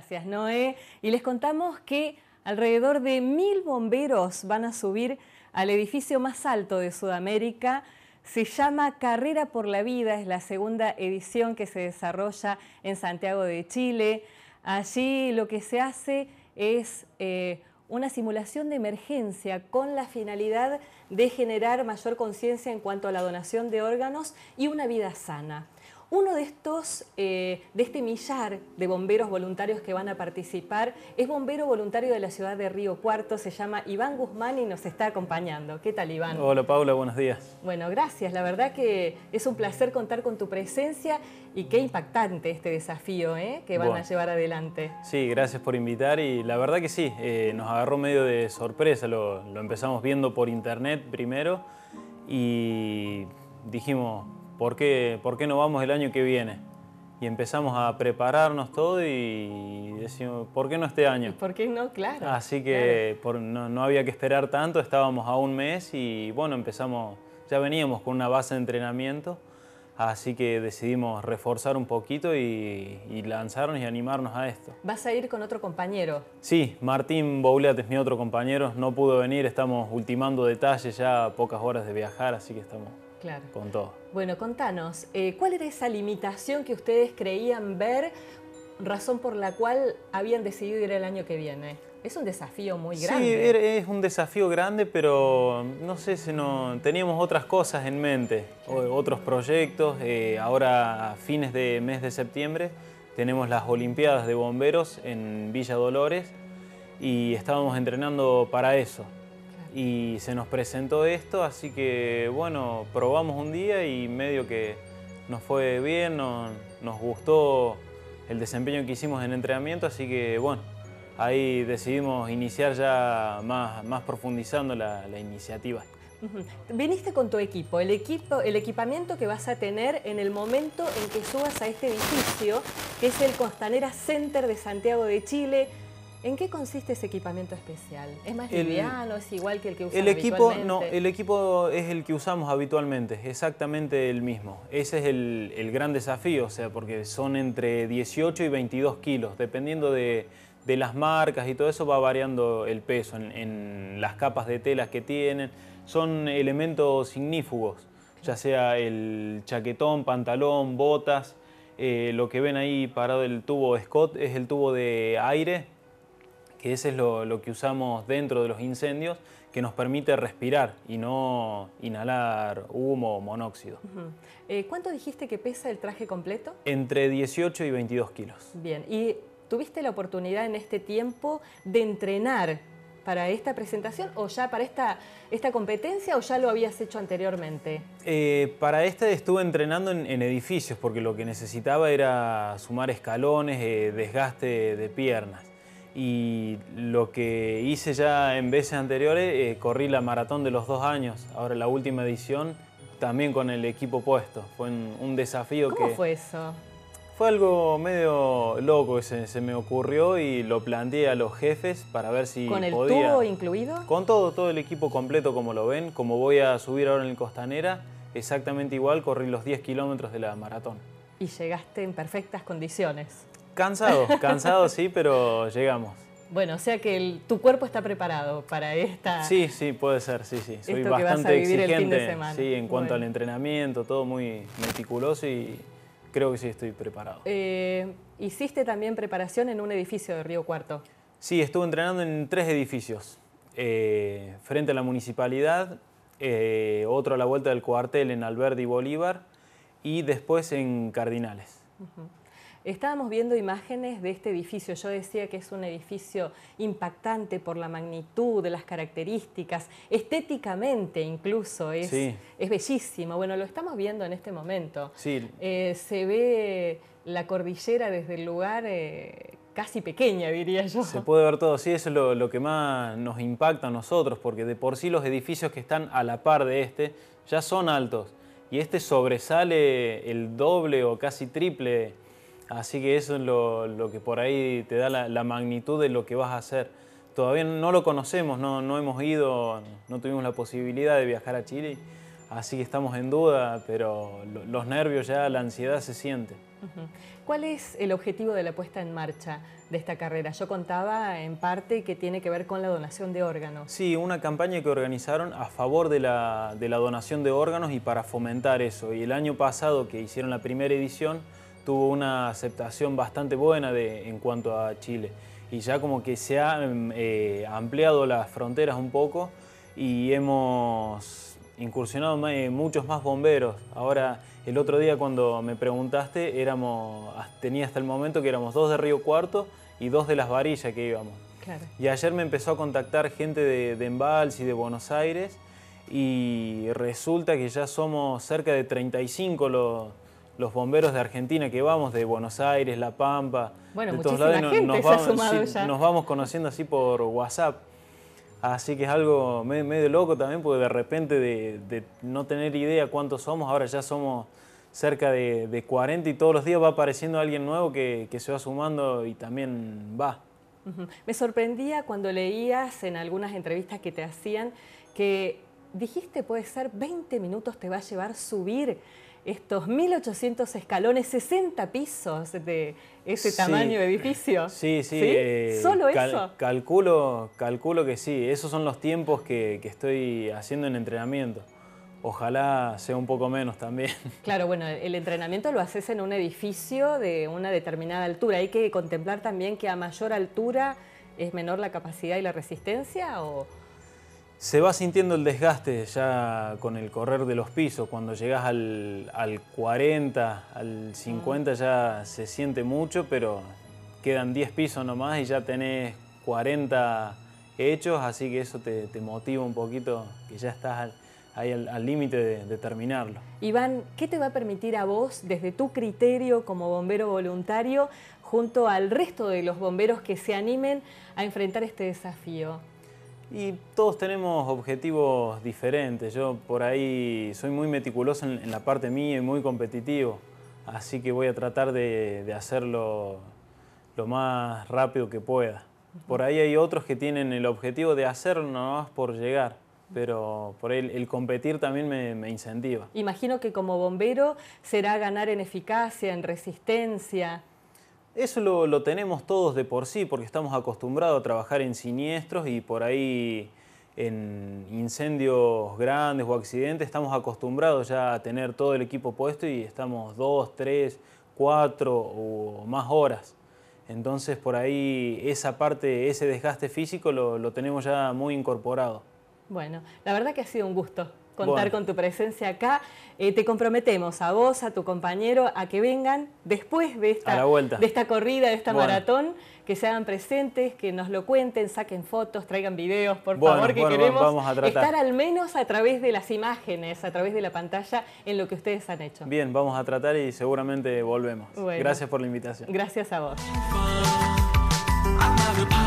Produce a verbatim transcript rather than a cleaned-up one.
Gracias, Noé. Y les contamos que alrededor de mil bomberos van a subir al edificio más alto de Sudamérica. Se llama Carrera por la Vida, es la segunda edición que se desarrolla en Santiago de Chile. Allí lo que se hace es eh, una simulación de emergencia con la finalidad de generar mayor conciencia en cuanto a la donación de órganos y una vida sana. Uno de estos, eh, de este millar de bomberos voluntarios que van a participar, es bombero voluntario de la ciudad de Río Cuarto, se llama Iván Guzmán y nos está acompañando. ¿Qué tal, Iván? Hola, Paula, buenos días. Bueno, gracias. La verdad que es un placer contar con tu presencia y qué impactante este desafío ¿eh? que van bueno, a llevar adelante. Sí, gracias por invitar y la verdad que sí, eh, nos agarró medio de sorpresa, lo, lo empezamos viendo por internet primero y dijimos, ¿por qué, ¿por qué no vamos el año que viene? Y empezamos a prepararnos todo y decimos, ¿por qué no este año? ¿Por qué no? Claro. Así que claro. por, no, no había que esperar tanto, estábamos a un mes y bueno, empezamos, ya veníamos con una base de entrenamiento, así que decidimos reforzar un poquito y, y lanzarnos y animarnos a esto. ¿Vas a ir con otro compañero? Sí, Martín Bouliat es mi otro compañero, no pudo venir, estamos ultimando detalles ya, pocas horas de viajar, así que estamos claro. con todo. Bueno, contanos, eh, ¿cuál era esa limitación que ustedes creían ver, razón por la cual habían decidido ir el año que viene? Es un desafío muy grande. Sí, es un desafío grande, pero no sé si no teníamos otras cosas en mente, otros proyectos. Eh, ahora, a fines de mes de septiembre, tenemos las Olimpiadas de Bomberos en Villa Dolores y estábamos entrenando para eso. Y se nos presentó esto, así que bueno, probamos un día y medio que nos fue bien, nos, nos gustó el desempeño que hicimos en entrenamiento, así que bueno, ahí decidimos iniciar ya más, más profundizando la, la iniciativa. Uh-huh. Viniste con tu equipo, el equipo, el equipamiento que vas a tener en el momento en que subas a este edificio, que es el Costanera Center de Santiago de Chile. ¿En qué consiste ese equipamiento especial? ¿Es más liviano? ¿Es igual que el que usan el equipo, habitualmente? No, el equipo es el que usamos habitualmente, exactamente el mismo. Ese es el, el gran desafío, o sea, porque son entre dieciocho y veintidós kilos, dependiendo de, de las marcas y todo eso va variando el peso en, en las capas de telas que tienen. Son elementos ignífugos, ya sea el chaquetón, pantalón, botas. Eh, lo que ven ahí parado el tubo Scott es el tubo de aire, que ese es lo, lo que usamos dentro de los incendios, que nos permite respirar y no inhalar humo o monóxido. Uh-huh. eh, ¿Cuánto dijiste que pesa el traje completo? Entre dieciocho y veintidós kilos. Bien, ¿y tuviste la oportunidad en este tiempo de entrenar para esta presentación o ya para esta, esta competencia o ya lo habías hecho anteriormente? Eh, para este estuve entrenando en, en edificios porque lo que necesitaba era sumar escalones, eh, desgaste de piernas. Y lo que hice ya en veces anteriores, eh, corrí la maratón de los dos años, ahora la última edición, también con el equipo puesto. Fue un, un desafío que... ¿Cómo fue eso? Fue algo medio loco que se, se me ocurrió y lo planteé a los jefes para ver si ¿Con el podía... tubo incluido? Con todo, todo el equipo completo como lo ven, como voy a subir ahora en el Costanera, exactamente igual, corrí los diez kilómetros de la maratón. Y llegaste en perfectas condiciones. Cansado, cansado sí, pero llegamos. Bueno, o sea que el, tu cuerpo está preparado para esta... Sí, sí, puede ser, sí, sí. Soy esto bastante que vas a vivir exigente, el fin de semana. Sí, en cuanto bueno. al entrenamiento, todo muy meticuloso y creo que sí estoy preparado. Eh, ¿Hiciste también preparación en un edificio de Río Cuarto? Sí, estuve entrenando en tres edificios. Eh, frente a la municipalidad, eh, otro a la vuelta del cuartel en Alberdi y Bolívar y después en Cardinales. Uh-huh. Estábamos viendo imágenes de este edificio. Yo decía que es un edificio impactante por la magnitud, de las características, estéticamente incluso, es, sí. es bellísimo. Bueno, lo estamos viendo en este momento. Sí. Eh, se ve la cordillera desde el lugar eh, casi pequeña, diría yo. Se puede ver todo, sí, eso es lo, lo que más nos impacta a nosotros, porque de por sí los edificios que están a la par de este ya son altos, y este sobresale el doble o casi triple. Así que eso es lo, lo que por ahí te da la, la magnitud de lo que vas a hacer. Todavía no lo conocemos, no, no hemos ido, no tuvimos la posibilidad de viajar a Chile, así que estamos en duda, pero lo, los nervios ya, la ansiedad se siente. Uh-huh. ¿Cuál es el objetivo de la puesta en marcha de esta carrera? Yo contaba en parte que tiene que ver con la donación de órganos. Sí, una campaña que organizaron a favor de la, de la donación de órganos y para fomentar eso. Y el año pasado que hicieron la primera edición tuvo una aceptación bastante buena de, en cuanto a Chile. Y ya como que se han eh, ampliado las fronteras un poco y hemos incursionado más, eh, muchos más bomberos. Ahora, el otro día cuando me preguntaste, éramos, tenía hasta el momento que éramos dos de Río Cuarto y dos de Las Varillas que íbamos. Claro. Y ayer me empezó a contactar gente de, de Embalse y de Buenos Aires y resulta que ya somos cerca de treinta y cinco los, los bomberos de Argentina que vamos, de Buenos Aires, La Pampa, bueno, de muchísima todos lados. gente nos, se vamos, ha sumado sí, ya. Nos vamos conociendo así por WhatsApp. Así que es algo medio, medio loco también, porque de repente de, de no tener idea cuántos somos, ahora ya somos cerca de, de cuarenta y todos los días va apareciendo alguien nuevo que, que se va sumando y también va. Uh-huh. Me sorprendía cuando leías en algunas entrevistas que te hacían que dijiste, puede ser, veinte minutos te va a llevar subir estos mil ochocientos escalones, sesenta pisos de ese Sí. tamaño de edificio. Sí, sí. ¿Sí? Eh, ¿Solo cal, eso? Calculo, calculo que sí. Esos son los tiempos que, que estoy haciendo en entrenamiento. Ojalá sea un poco menos también. Claro, bueno, el entrenamiento lo haces en un edificio de una determinada altura. ¿Hay que contemplar también que a mayor altura es menor la capacidad y la resistencia? ¿O? Se va sintiendo el desgaste ya con el correr de los pisos. Cuando llegas al, al cuarenta, al cincuenta ya se siente mucho, pero quedan diez pisos nomás y ya tenés cuarenta hechos, así que eso te, te motiva un poquito, que ya estás al, ahí al límite de, de terminarlo. Iván, ¿qué te va a permitir a vos, desde tu criterio como bombero voluntario, junto al resto de los bomberos que se animen a enfrentar este desafío? Y todos tenemos objetivos diferentes. Yo por ahí soy muy meticuloso en, en la parte mía y muy competitivo, así que voy a tratar de, de hacerlo lo más rápido que pueda. Por ahí hay otros que tienen el objetivo de hacerlo nomás por llegar, pero por ahí el, el competir también me, me incentiva. Imagino que como bombero será ganar en eficacia, en resistencia. Eso lo, lo tenemos todos de por sí, porque estamos acostumbrados a trabajar en siniestros y por ahí en incendios grandes o accidentes estamos acostumbrados ya a tener todo el equipo puesto y estamos dos, tres, cuatro o más horas. Entonces por ahí esa parte, ese desgaste físico lo, lo tenemos ya muy incorporado. Bueno, la verdad que ha sido un gusto contar Bueno. con tu presencia acá. Eh, te comprometemos a vos, a tu compañero, a que vengan después de esta, A la vuelta. de esta corrida, de esta Bueno. maratón, que se hagan presentes, que nos lo cuenten, saquen fotos, traigan videos, por Bueno, favor, que bueno, queremos vamos a tratar. estar al menos a través de las imágenes, a través de la pantalla, en lo que ustedes han hecho. Bien, vamos a tratar y seguramente volvemos. Bueno. Gracias por la invitación. Gracias a vos. Another